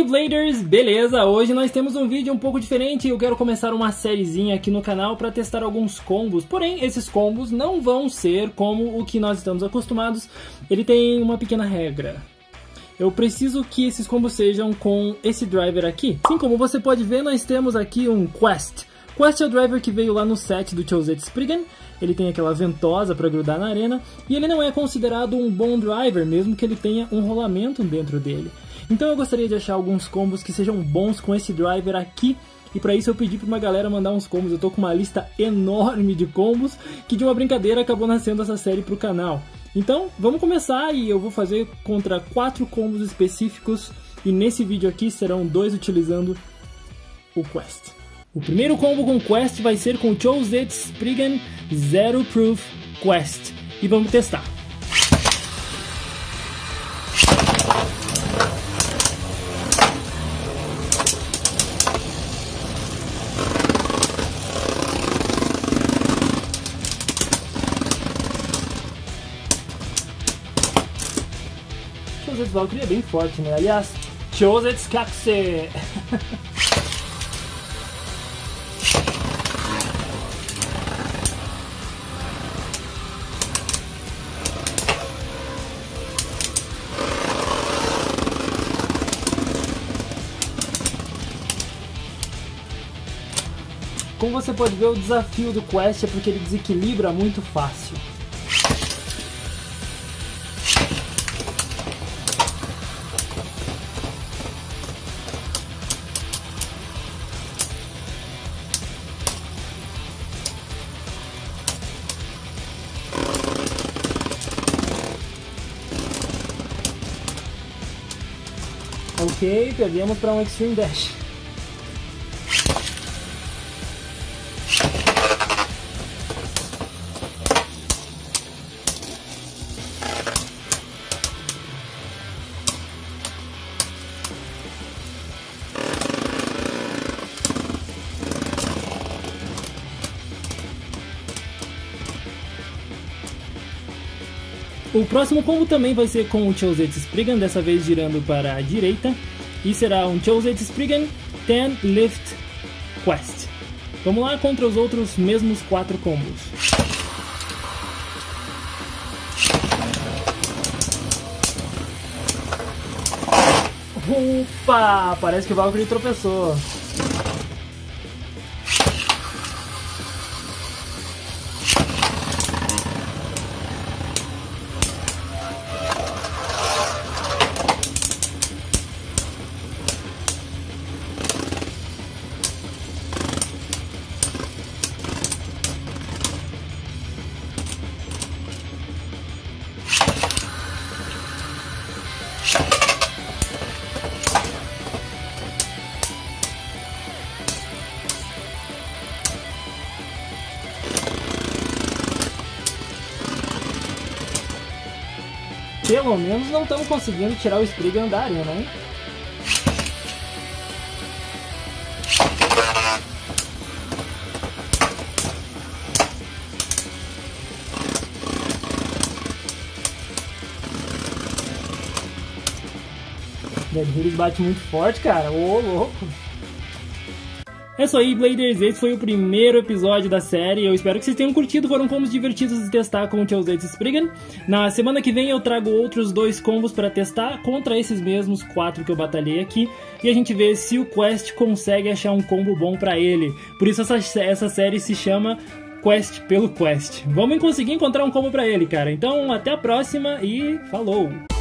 aí, Bladers, beleza? Hoje nós temos um vídeo um pouco diferente. Eu quero começar uma sériezinha aqui no canal para testar alguns combos. Porém, esses combos não vão ser como o que nós estamos acostumados. Ele tem uma pequena regra. Eu preciso que esses combos sejam com esse driver aqui. Assim como você pode ver, nós temos aqui um Quest. Quest é o driver que veio lá no set do Cho'Zeth Spriggan. Ele tem aquela ventosa para grudar na arena. E ele não é considerado um bom driver, mesmo que ele tenha um rolamento dentro dele. Então eu gostaria de achar alguns combos que sejam bons com esse driver aqui. E para isso eu pedi para uma galera mandar uns combos. Eu tô com uma lista enorme de combos que de uma brincadeira acabou nascendo essa série pro canal. Então vamos começar e eu vou fazer contra 4 combos específicos. E nesse vídeo aqui serão 2 utilizando o Quest. O primeiro combo com Quest vai ser com o Cho'Zeth Spriggan Zero Proof Quest. E vamos testar. Cho'Zeth Valkyrie é bem forte, né? Aliás, Cho'Zeth Skakse! Como você pode ver, o desafio do Quest é porque ele desequilibra muito fácil. Ok, perdemos para um Extreme Dash. O próximo combo também vai ser com o Cho'Zeth Spriggan, dessa vez girando para a direita. E será um Cho'Zeth Spriggan 10 Lift Quest. Vamos lá contra os outros mesmos 4 combos. Opa! Parece que o Valkyrie tropeçou. Pelo menos não estamos conseguindo tirar o Spriggan da arena, hein? Dead Heroes bate muito forte, cara. Ô, louco! É isso aí, Bladers, esse foi o primeiro episódio da série. Eu espero que vocês tenham curtido, foram combos divertidos de testar com o Cho'Zeth Spriggan. Na semana que vem eu trago outros 2 combos para testar contra esses mesmos 4 que eu batalhei aqui. E a gente vê se o Quest consegue achar um combo bom para ele. Por isso essa série se chama Quest pelo Quest. Vamos conseguir encontrar um combo para ele, cara. Então até a próxima e falou!